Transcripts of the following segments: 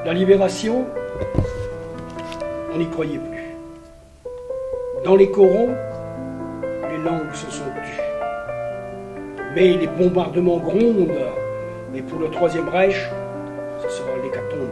La libération, on n'y croyait plus. Dans les corons, les langues se sont tues. Mais les bombardements grondent. Mais pour le Troisième Reich, ce sera l'hécatombe.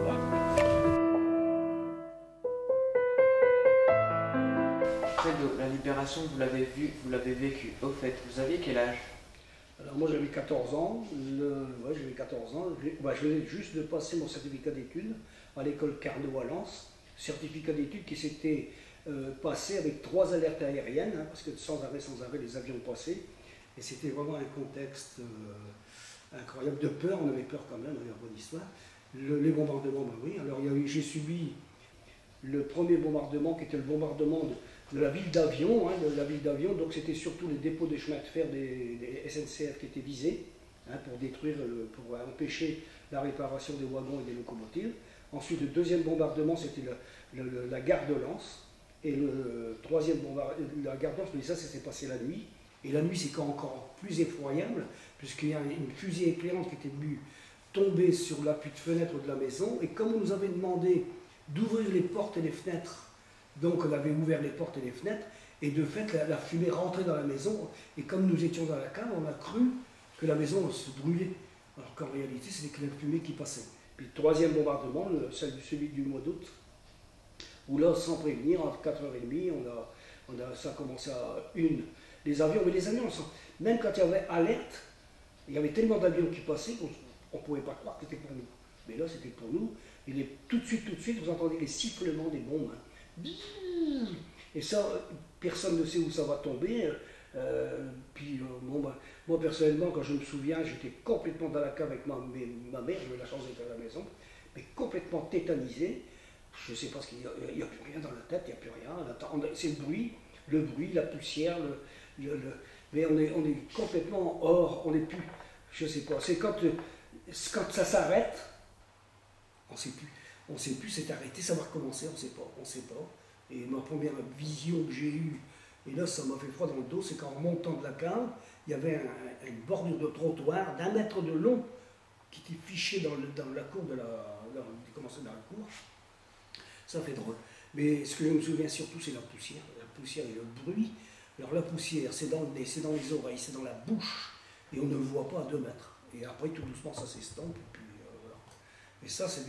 La libération, vous l'avez vécue. Au fait, vous aviez quel âge? Alors moi j'avais 14 ans, j'avais 14 ans, je venais juste de passer mon certificat d'études à l'école Carnot à Lens, certificat d'études qui s'était passé avec 3 alertes aériennes, hein, parce que sans arrêt les avions passaient, et c'était vraiment un contexte incroyable de peur, on avait peur quand même, il y a une bonne histoire. Les bombardements, ben oui, alors j'ai subi le premier bombardement qui était le bombardement de la ville d'Avion, donc c'était surtout les dépôts des chemins de fer des SNCF qui étaient visés, hein, pour détruire, pour empêcher la réparation des wagons et des locomotives. Ensuite, le deuxième bombardement, c'était la gare de Lens, et le troisième bombardement, la gare de Lens, mais ça s'est passé la nuit, et la nuit c'est encore plus effroyable, puisqu'il y a une fusée éclairante qui était venue tomber sur l'appui de fenêtre de la maison, et comme on nous avait demandé d'ouvrir les portes et les fenêtres, donc on avait ouvert les portes et les fenêtres, et de fait la fumée rentrait dans la maison, et comme nous étions dans la cave, on a cru que la maison se brûlait, alors qu'en réalité c'était que la fumée qui passait. Puis le troisième bombardement, celui du mois d'août, où là, sans prévenir, entre 4h30, ça a commencé à les avions, mais les avions, même quand il y avait alerte, il y avait tellement d'avions qui passaient qu'on ne pouvait pas croire que c'était pour nous. Mais là, c'était pour nous, et tout de suite, vous entendez les sifflements des bombes, hein. Et ça, personne ne sait où ça va tomber. Moi personnellement, quand je me souviens, j'étais complètement dans la cave avec ma mère, j'avais la chance d'être à la maison, mais complètement tétanisé. Je ne sais pas, il n'y a plus rien dans la tête, il n'y a plus rien. C'est le bruit, la poussière, mais on est complètement hors, on n'est plus, je ne sais pas. C'est quand ça s'arrête, on ne sait plus. On ne sait plus, c'est arrêté, ça va recommencer, on ne sait pas. Et ma première vision que j'ai eue, et là ça m'a fait froid dans le dos, c'est qu'en remontant de la cave, il y avait une bordure de trottoir d'1 mètre de long qui était fichée dans la cour dans la cour. Ça fait drôle. Mais ce que je me souviens surtout, c'est la poussière et le bruit. Alors la poussière, c'est dans le nez, c'est dans les oreilles, c'est dans la bouche, et on ne le voit pas à 2 mètres. Et après, tout doucement, ça s'estompe, et puis voilà. Et ça, c'est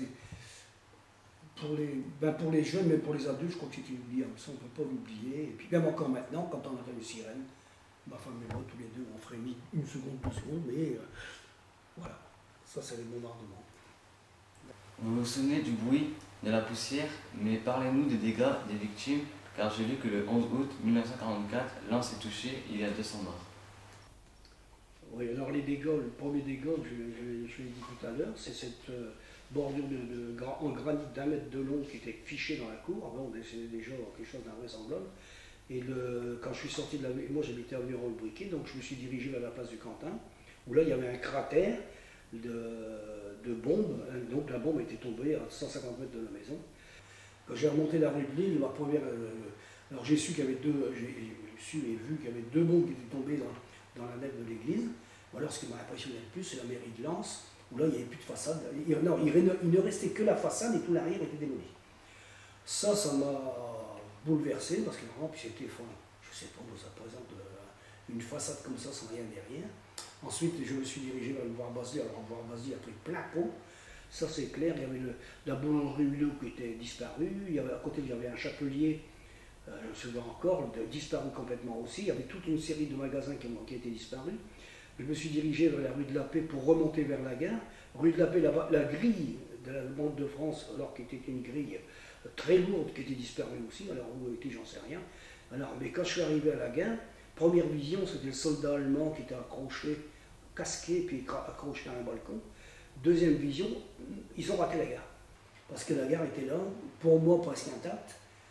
pour les jeunes, mais pour les adultes, je crois que c'est inoubliable. Ça, on ne peut pas l'oublier. Et puis même encore maintenant, quand on entend une sirène, ma femme et moi, tous les deux, on frémit 1 seconde, 2 secondes, mais voilà. Ça, c'est les bombardements. Vous vous souvenez du bruit, de la poussière, mais parlez-nous des dégâts, des victimes, car j'ai lu que le 11 août 1944, Lens est touché, il y a 200 morts. Oui, alors les dégâts, le premier dégât, je l'ai dit tout à l'heure, c'est cette bordure en granit d'1 mètre de long qui était fichée dans la cour. Bon, c'est déjà quelque chose d'invraisemblable. Et quand je suis sorti de la maison, moi j'habitais à Murol-Briquet, donc je me suis dirigé vers la place du Quentin, où là il y avait un cratère de bombes. Donc la bombe était tombée à 150 mètres de la maison. Quand j'ai remonté la rue de Lille, ma première. Alors j'ai su qu'il y avait vu qu'il y avait 2 bombes qui étaient tombées dans la nef de l'église. Ou alors ce qui m'a impressionné le plus, c'est la mairie de Lens, où là il n'y avait plus de façade. Il ne restait que la façade et tout l'arrière était démoli. Ça m'a bouleversé, parce que vraiment, puis c'était, je ne sais pas, ça présente une façade comme ça sans rien derrière. Ensuite, je me suis dirigé vers le boulevard Basely. Alors, le boulevard Basely a pris plein pot. Ça, c'est clair. Il y avait la boulangerie Hulot qui était disparue. À côté, il y avait un chapelier, je me souviens encore, disparu complètement aussi. Il y avait toute une série de magasins qui étaient disparus. Je me suis dirigé vers la rue de la Paix pour remonter vers la gare. Rue de la Paix, là-bas, la grille de la Banque de France, alors qui était une grille très lourde, qui était disparue aussi. Alors, où était, j'en sais rien. Alors, mais quand je suis arrivé à la gare, première vision, c'était le soldat allemand qui était accroché, casqué, puis accroché à un balcon. Deuxième vision, ils ont raté la gare. Parce que la gare était là, pour moi presque intacte.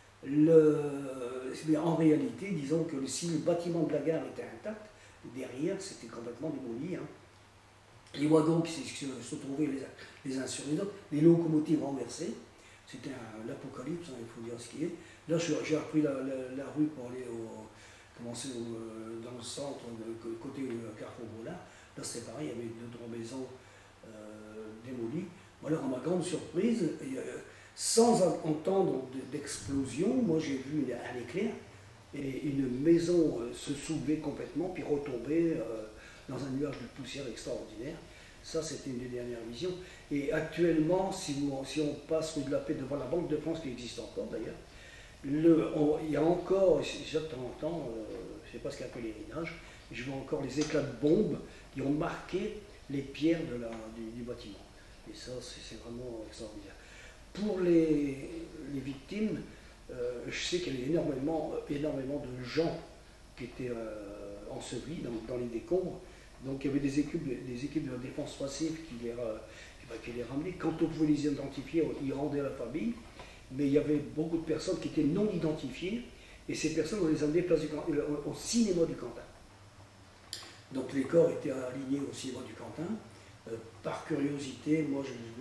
Mais en réalité, disons que si le bâtiment de la gare était intact, derrière c'était complètement démoli. Hein. Les wagons qui se trouvaient les uns sur les autres, les locomotives renversées, c'était l'apocalypse, hein, il faut dire ce qui est. Là, j'ai repris la rue pour aller commencer dans le centre, côté Carrefour Boulard. Là, c'est pareil, il y avait 2-3 maisons démolies. Alors, à ma grande surprise, sans entendre d'explosion, moi j'ai vu un éclair et une maison se soulever complètement, puis retomber dans un nuage de poussière extraordinaire. Ça, c'était une des dernières visions. Et actuellement, si on passe rue de la Paix devant la Banque de France, qui existe encore d'ailleurs, il y a encore, j'ai de temps en temps, je ne sais pas ce qu'il y a un pèlerinage, je vois encore les éclats de bombes qui ont marqué les pierres du bâtiment. Et ça, c'est vraiment extraordinaire. Pour les victimes, je sais qu'il y avait énormément de gens qui étaient ensevelis dans les décombres. Donc il y avait des équipes de la défense passive qui les ramenaient. Quand on pouvait les identifier, ils rendaient à la famille. Mais il y avait beaucoup de personnes qui étaient non identifiées. Et ces personnes, on les amenait au cinéma du Cantal. Donc les corps étaient alignés au cinéma du Cantal. Par curiosité, moi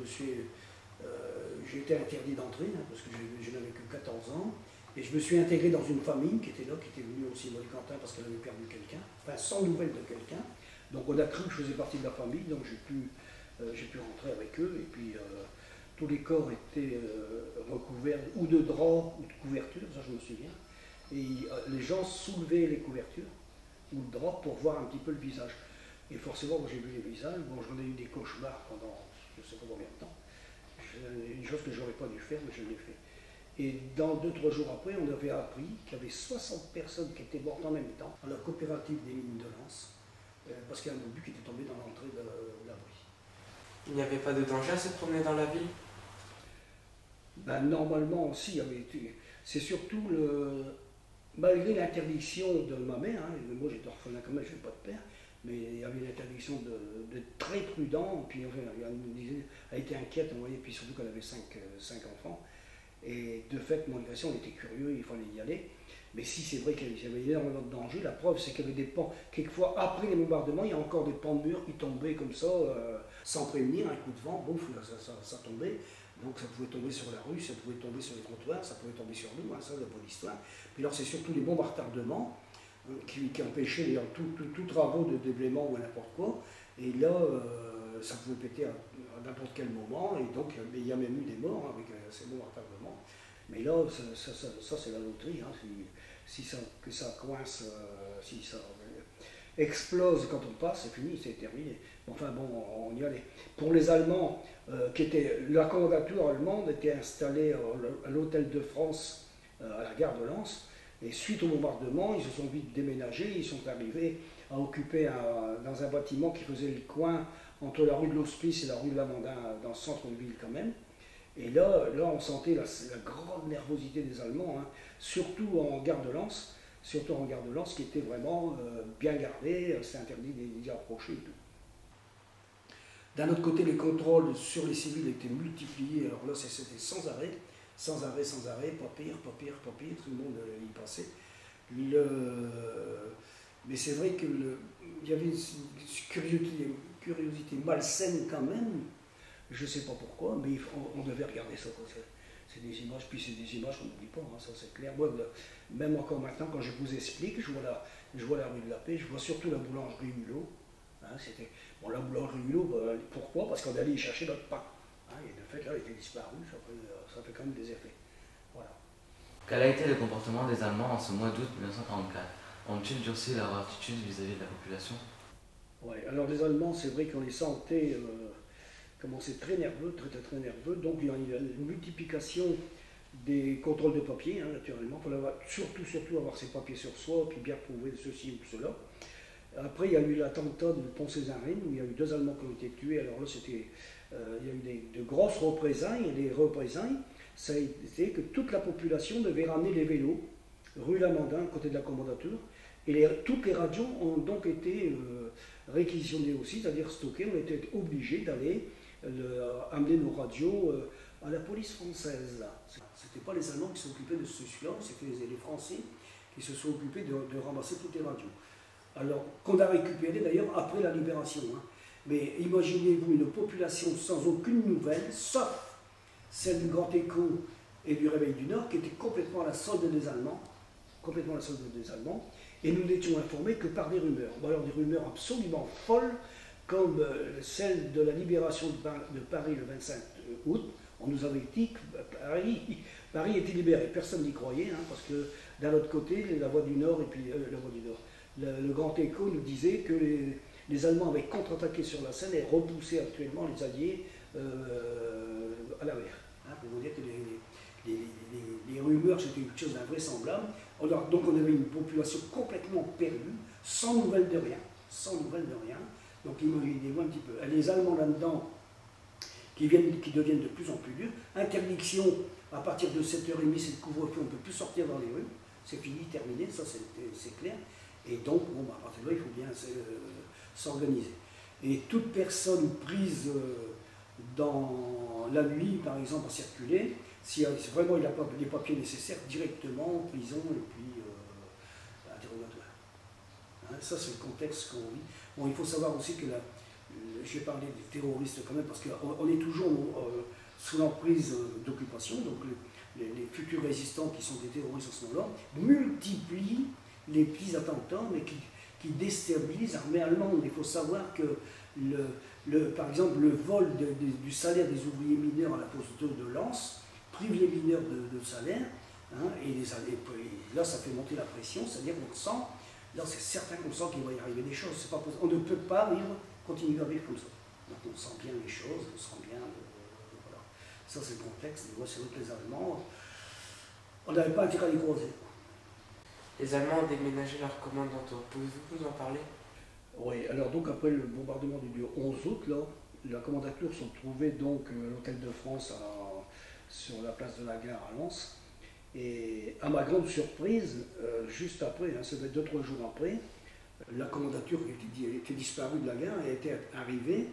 j'ai été interdit d'entrer, parce que je n'avais que 14 ans. Et je me suis intégré dans une famille qui était là, qui était venue au cinéma du Cantal parce qu'elle avait perdu quelqu'un, enfin sans nouvelles de quelqu'un. Donc on a cru que je faisais partie de la famille, donc j'ai pu rentrer avec eux. Et puis tous les corps étaient recouverts ou de draps ou de couvertures, ça je me souviens. Et les gens soulevaient les couvertures ou le drap pour voir un petit peu le visage. Et forcément, moi j'ai vu les visages, bon j'en ai eu des cauchemars pendant je ne sais pas combien de temps. Une chose que je n'aurais pas dû faire, mais je l'ai fait. Et dans 2-3 jours après, on avait appris qu'il y avait 60 personnes qui étaient mortes en même temps à la coopérative des mines de Lens, parce qu'il y a un obus qui était tombé dans l'entrée de l'abri. Il n'y avait pas de danger à se promener dans la ville? Ben, normalement aussi, c'est surtout malgré l'interdiction de ma mère, hein, moi j'étais orphelin quand même, je n'avais pas de père, mais il y avait l'interdiction de très prudent, puis enfin, elle était inquiète, vous voyez, puis surtout qu'elle avait 5 enfants. Et de fait, mon éducation, on était curieux, il fallait y aller. Mais si c'est vrai qu'il y avait énormément de danger, la preuve c'est qu'il y avait des pans, quelquefois après les bombardements, il y a encore des pans de murs qui tombaient comme ça, sans prévenir, un coup de vent, bouf, ça tombait. Donc ça pouvait tomber sur la rue, ça pouvait tomber sur les trottoirs, ça pouvait tomber sur nous, hein, ça c'est pas l'histoire. Puis alors c'est surtout les bombes à retardement qui empêchaient d'ailleurs tout travaux de déblaiement ou n'importe quoi. Et là, ça pouvait péter à n'importe quel moment, et donc il y a même eu des morts avec ces bombes à retardement. Mais là, ça c'est la loterie, hein, si ça coince, si ça explose quand on passe, c'est fini, c'est terminé. Enfin bon, on y allait. Pour les Allemands, la commandature allemande était installée à l'Hôtel de France, à la gare de Lens, et suite au bombardement, ils se sont vite déménagés, ils sont arrivés à occuper dans un bâtiment qui faisait le coin entre la rue de l'Hospice et la rue de l'Amandin, dans le centre de ville quand même. Et là on sentait la grande nervosité des Allemands, hein, surtout en gare de Lens, qui était vraiment bien gardée, c'est interdit d'y approcher et tout. D'un autre côté, les contrôles sur les civils étaient multipliés, alors là c'était sans arrêt, pas pire, tout le monde y passait. Mais c'est vrai qu'il y avait une curiosité malsaine quand même, je ne sais pas pourquoi, mais on devait regarder ça. C'est des images, puis c'est des images qu'on n'oublie pas, hein, ça c'est clair. Moi, même encore maintenant, quand je vous explique, je vois la rue de la Paix, je vois surtout la boulangerie Hulot. Hein, la boulangerie Hulot, pourquoi? Parce qu'on allait y chercher notre pain. Hein, et de fait, là, elle était disparue, ça fait quand même des effets. Voilà. Quel a été le comportement des Allemands en ce mois d'août 1944? Ont-ils durci leur attitude vis-à-vis de la population? Ouais, alors les Allemands, c'est vrai qu'on les sentait commencer très nerveux, très nerveux. Donc il y a une multiplication des contrôles de papier, hein, naturellement. Il fallait surtout avoir ses papiers sur soi, puis bien prouver ceci ou cela. Après, il y a eu l'attentat de Pont-Césarine, où il y a eu 2 Allemands qui ont été tués. Alors là, il y a eu de grosses représailles, et les représailles, ça a été que toute la population devait ramener les vélos, rue Lamandin, côté de la commandature, et toutes les radios ont donc été réquisitionnées aussi, c'est-à-dire stockées. On était obligés d'aller amener nos radios à la police française. Ce n'était pas les Allemands qui s'occupaient de ceci-là, c'était les Français qui se sont occupés de ramasser toutes les radios. Alors, qu'on a récupéré d'ailleurs après la libération. Hein. Mais imaginez-vous une population sans aucune nouvelle, sauf celle du Grand Écho et du Réveil du Nord, qui était complètement à la solde des Allemands. Et nous n'étions informés que par des rumeurs. Bon, alors des rumeurs absolument folles, comme celle de la libération de Paris le 25 août, on nous avait dit que Paris était libéré. Personne n'y croyait, hein, parce que d'un autre côté, la Voix du Nord, et puis la Voix du Nord, le Grand Écho nous disait que les Allemands avaient contre-attaqué sur la Seine et repoussé actuellement les Alliés à la mer. Hein, pour vous dire que les rumeurs, c'était une chose d'invraisemblable. Donc on avait une population complètement perdue, sans nouvelles de rien. Sans nouvelles de rien. Donc imaginez-vous un petit peu. Les Allemands là-dedans, qui deviennent de plus en plus durs. Interdiction, à partir de 7h30, c'est le couvre-feu, on ne peut plus sortir dans les rues. C'est fini, terminé, ça c'est clair. Et donc, bon, à partir de là, il faut bien s'organiser. Et toute personne prise dans la nuit, par exemple, à circuler, si vraiment il n'a pas les papiers nécessaires, directement en prison et puis interrogatoire. Hein, ça, c'est le contexte qu'on vit. Bon, il faut savoir aussi que je vais parler des terroristes quand même, parce qu'on est toujours sous l'emprise d'occupation, donc les futurs résistants qui sont des terroristes en ce moment-là multiplient les petits attentats, mais qui déstabilisent l'armée allemande. Il faut savoir que, par exemple, le vol du salaire des ouvriers mineurs à la poste de Lens prive les mineurs de salaire, hein, et là ça fait monter la pression, c'est-à-dire qu'on sent, là c'est certain qu'on sent qu'il va y arriver des choses, c'est pas possible. On ne peut pas continuer à vivre comme ça. Donc on sent bien les choses, on sent bien, voilà. Ça c'est le contexte, c'est vrai que les Allemands, on n'avait pas intérêt à les croiser. Les Allemands ont déménagé leur commandanture. Pouvez-vous nous en parler? Oui, alors donc après le bombardement du 11 août, là, la commandature sont trouvées donc à l'Hôtel de France sur la place de la Gare à Lens. Et à ma grande surprise, juste après, hein, ça fait 2-3 jours après, la commandature était disparue de la gare et était arrivée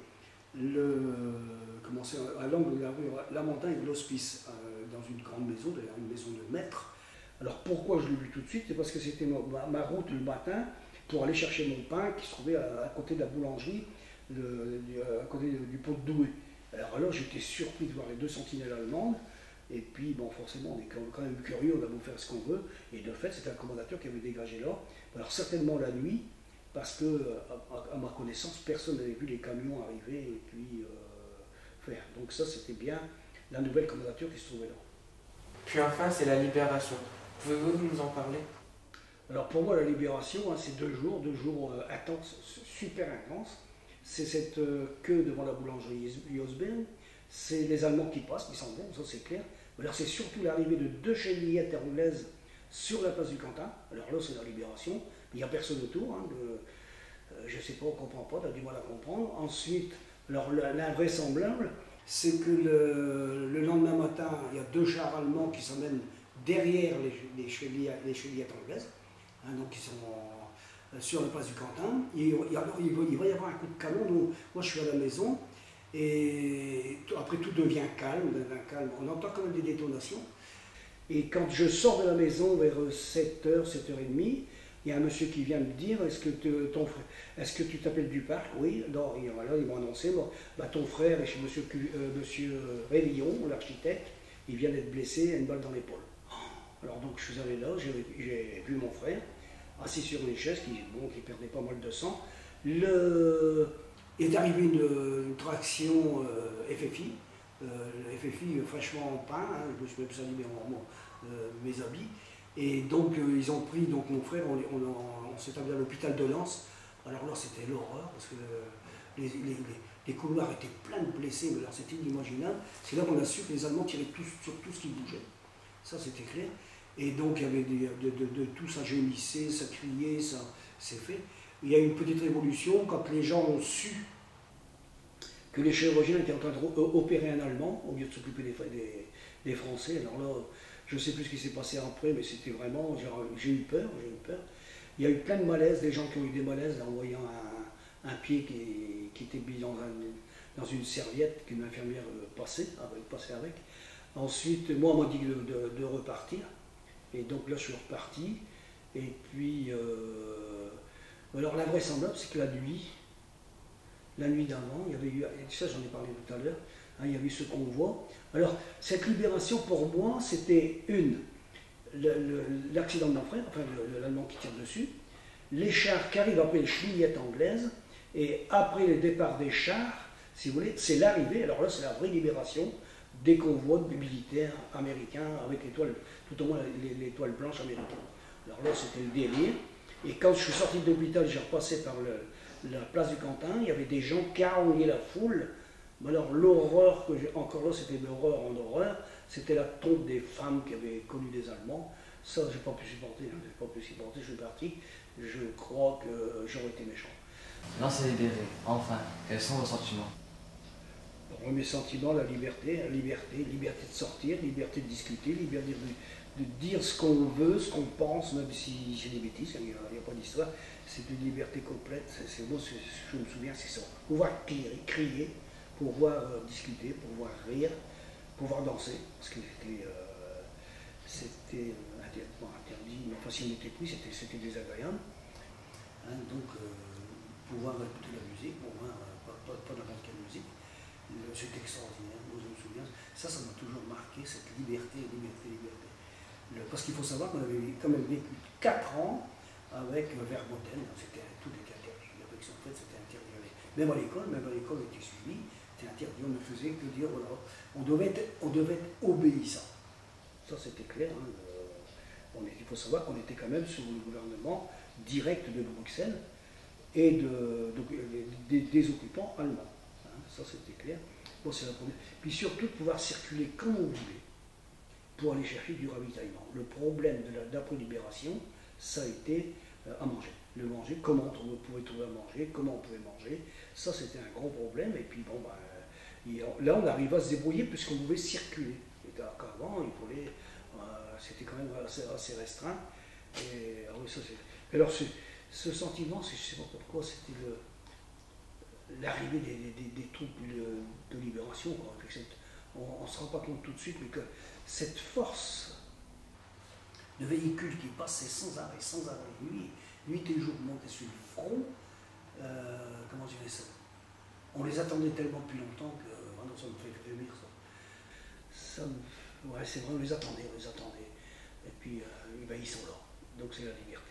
à l'angle de la rue Lamantin et de l'Hospice, dans une grande maison, d'ailleurs une maison de maître. Alors pourquoi je l'ai vu tout de suite? C'est parce que c'était ma route le matin pour aller chercher mon pain qui se trouvait à côté de la boulangerie, à côté du pont de Douai. Alors là, j'étais surpris de voir les 2 sentinelles allemandes. Et puis, bon, forcément, on est quand même curieux, on a beau faire ce qu'on veut. Et de fait, c'était un commandateur qui avait dégagé là. Alors certainement la nuit, parce que, à ma connaissance, personne n'avait vu les camions arriver et puis faire. Donc ça, c'était bien la nouvelle commandature qui se trouvait là. Puis enfin, c'est la libération. Pouvez-vous nous en parler? Alors pour moi, la libération, hein, c'est 2 jours intenses, super intenses. C'est cette queue devant la boulangerie Josbern, c'est les Allemands qui passent, qui s'en vont, ça c'est clair. Alors c'est surtout l'arrivée de 2 chenillettes anglaises sur la place du Quentin. Alors là, c'est la libération. Il n'y a personne autour. Hein, je ne sais pas, on ne comprend pas, on a du mal à comprendre. Ensuite, l'invraisemblable, c'est que le lendemain matin, il y a 2 chars allemands qui s'emmènent derrière les chenillettes anglaises, hein, donc qui sont sur la place du Quentin. Il va y avoir un coup de canon. Donc, moi, je suis à la maison. Et après tout devient calme, on entend quand même des détonations. Et quand je sors de la maison vers 7h, 7h30, il y a un monsieur qui vient me dire, est-ce que tu t'appelles Duparc? Oui, non, ils m'ont annoncé, ton frère est chez monsieur Révillon, l'architecte, il vient d'être blessé à une balle dans l'épaule. Alors donc je suis allé là, j'ai vu mon frère, assis sur une chaise, qui perdait pas mal de sang. Est arrivée une traction FFI, FFI fraîchement en pain, hein, je me suis même salé mes habits, et donc ils ont pris donc, mon frère, on s'est amené à l'hôpital de Lens. Alors là c'était l'horreur, parce que les couloirs étaient pleins de blessés, mais alors c'était inimaginable. C'est là qu'on a su que les Allemands tiraient sur tout ce qui bougeait, ça c'était clair. Et donc il y avait tout ça gémissait, ça criait, ça s'est fait. Il y a eu une petite révolution quand les gens ont su que les chirurgiens étaient en train d'opérer un Allemand au lieu de s'occuper des Français. Alors là, je ne sais plus ce qui s'est passé après, mais c'était vraiment, j'ai eu peur. Il y a eu plein de malaises, des gens qui ont eu des malaises en voyant un pied qui était mis dans une serviette qu'une infirmière passait avec. Ensuite, moi, on m'a dit de repartir. Et donc là, je suis reparti. Et puis, alors l'invraisemblable, c'est que la nuit d'avant, il y avait eu, ça j'en ai parlé tout à l'heure, hein, il y avait eu ce convoi. Alors, cette libération, pour moi, c'était l'accident de mon frère, enfin l'Allemand qui tire dessus, les chars qui arrivent après les chenillettes anglaises, Et après le départ des chars, si vous voulez, c'est l'arrivée, alors là c'est la vraie libération des convois de militaires américains avec l'étoile, tout au moins l'étoile blanche américaine. Alors là c'était le délire. Et quand je suis sorti de l'hôpital, j'ai repassé par la place du Quentin, il y avait des gens qui haranguaient la foule. Mais alors l'horreur que j'ai, encore là c'était l'horreur en horreur, c'était la tombe des femmes qui avaient connu des Allemands. Ça j'ai pas pu supporter, je suis parti. Je crois que j'aurais été méchant. Lens est libéré, enfin, quels sont vos sentiments? Alors, mes sentiments, la liberté de sortir, liberté de discuter, liberté de dire ce qu'on veut, ce qu'on pense, même si j'ai des bêtises, il n'y a pas d'histoire, c'est une liberté complète, c'est moi, je me souviens, c'est ça. Pouvoir crier, pouvoir discuter, pouvoir rire, pouvoir danser, parce que c'était interdit, mais enfin si on était pris, c'était désagréable. Hein, donc, pouvoir écouter la musique, pouvoir, pas n'importe quelle musique, c'est extraordinaire, moi je me souviens, ça m'a toujours marqué, cette liberté. Parce qu'il faut savoir qu'on avait quand même vécu 4 ans avec Verboten, tout était interdit, la en fait c'était interdit. Même à l'école, on était suivi, c'était interdit, on ne faisait que dire, voilà, on devait être obéissant. Ça c'était clair, hein, il faut savoir qu'on était quand même sous le gouvernement direct de Bruxelles et des occupants allemands. Hein, ça c'était clair. Bon, c'est la première. Puis surtout de pouvoir circuler comme on voulait pour aller chercher du ravitaillement. Le problème de l'après-libération, ça a été à manger. Le manger, comment on pouvait trouver à manger, comment on pouvait manger, ça c'était un gros problème. Et puis bon, là on arrive à se débrouiller puisqu'on pouvait circuler. Et qu'avant, c'était quand même assez restreint. Et, alors ce sentiment, je ne sais pas pourquoi, c'était l'arrivée des troupes de libération. On ne se rend pas compte tout de suite, mais que cette force de véhicules qui passaient sans arrêt, nuit et jour, montaient sur le front, comment je dirais ça? On les attendait tellement depuis longtemps que maintenant ça me fait vomir ça. Ouais, c'est vrai, on les attendait. Et puis, ils sont là. Donc c'est la liberté.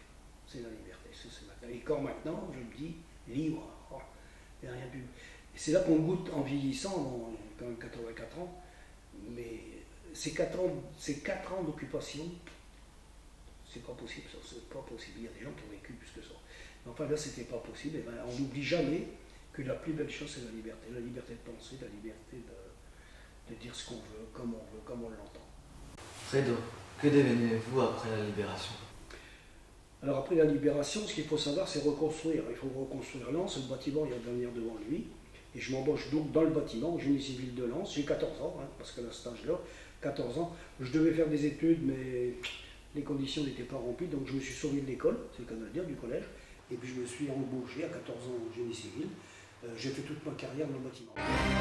Et quand maintenant, je me dis, libre, il n'y a rien de plus. C'est là qu'on goûte en vieillissant, bon, quand même 84 ans, mais ces 4 ans d'occupation, c'est pas possible, ça, c'est pas possible. Il y a des gens qui ont vécu plus que ça. Mais enfin là, c'était pas possible. Et on n'oublie jamais que la plus belle chose, c'est la liberté de penser, la liberté de dire ce qu'on veut, comme on l'entend. Fredo, que devenez-vous après la libération? Alors après la libération, ce qu'il faut savoir, c'est reconstruire. Il faut reconstruire Lens, le bâtiment, il y a d'avenir devant lui. Et je m'embauche donc dans le bâtiment, génie civil de Lens. J'ai 14 ans, hein, parce que à cet âge-là, 14 ans, je devais faire des études, mais les conditions n'étaient pas remplies, donc je me suis sauvé de l'école, c'est le cas de le dire, du collège. Et puis je me suis embauché à 14 ans au génie civil. J'ai fait toute ma carrière dans le bâtiment.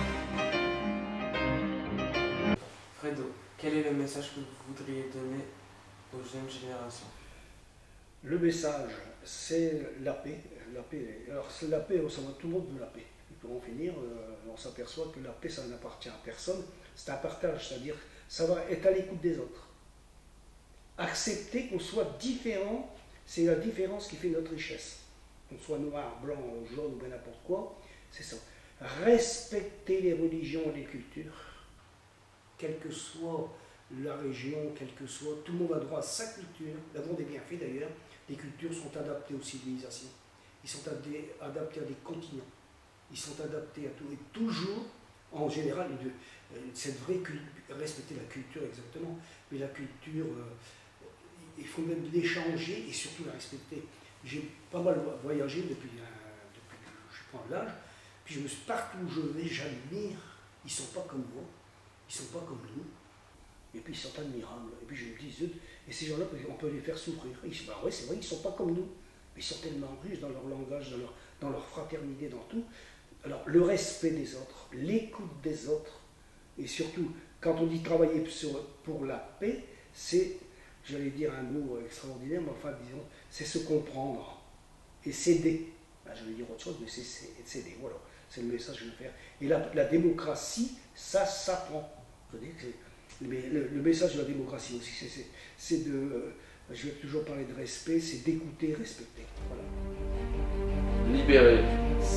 Fredo, quel est le message que vous voudriez donner aux jeunes générations? Le message, c'est la paix. Alors c'est la paix, tout le monde veut la paix. Et pour en finir, on s'aperçoit que la paix, ça n'appartient à personne. C'est un partage, c'est-à-dire savoir être à l'écoute des autres. Accepter qu'on soit différent, c'est la différence qui fait notre richesse. Qu'on soit noir, blanc, jaune ou bien n'importe quoi, c'est ça. Respecter les religions et les cultures, quelle que soit la région, quelle que soit, tout le monde a droit à sa culture. La monde est bien fait d'ailleurs. Les cultures sont adaptées aux civilisations. Ils sont adaptés à des continents. Ils sont adaptés à tout. Et toujours, en général, cette vraie culture, respecter la culture exactement, mais la culture, il faut même l'échanger et surtout la respecter. J'ai pas mal voyagé depuis que je prends l'âge, puis je me suis partout où je vais, j'admire. Ils ne sont pas comme moi, ils ne sont pas comme nous. Et puis ils sont admirables. Et puis je me dis, et ces gens-là, on peut les faire souffrir. Ils disent, ouais, c'est vrai, ils ne sont pas comme nous. Mais ils sont tellement riches dans leur langage, dans leur fraternité, dans tout. Alors le respect des autres, l'écoute des autres, et surtout, quand on dit travailler pour la paix, c'est, j'allais dire un mot extraordinaire, mais enfin, disons, c'est se comprendre et s'aider. Je vais dire autre chose, mais c'est s'aider, voilà. C'est le message que je veux faire. Et la démocratie, ça s'apprend. Mais le message de la démocratie aussi, c'est de, je vais toujours parler de respect, c'est d'écouter, respecter. Voilà. Libéré.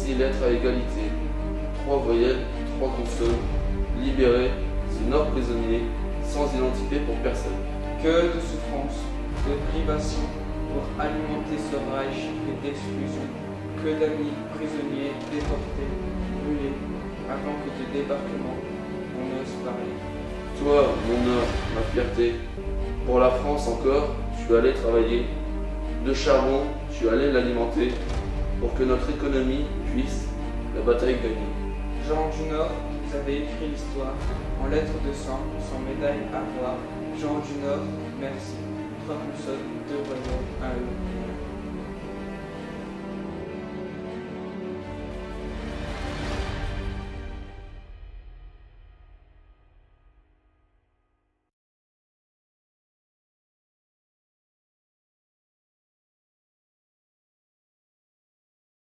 Voici lettres à égalité. 3 voyelles, 3 consonnes, libérés, the Nord prisonnier, sans identité pour personne. Que de souffrances, de privations pour alimenter ce Reich et d'exclusion. Que d'amis prisonniers déportés, brûlés, avant que de débarquement on n'ose parler. Toi, mon or, ma fierté, pour la France encore, tu allais travailler. De charbon, tu allais l'alimenter pour que notre économie puisse la bataille gagner. Jean du Nord, vous avez écrit l'histoire en lettres de sang, sans médaille à voir. Jean du Nord, merci. 3 consonnes, 2 voyelles, 1 E.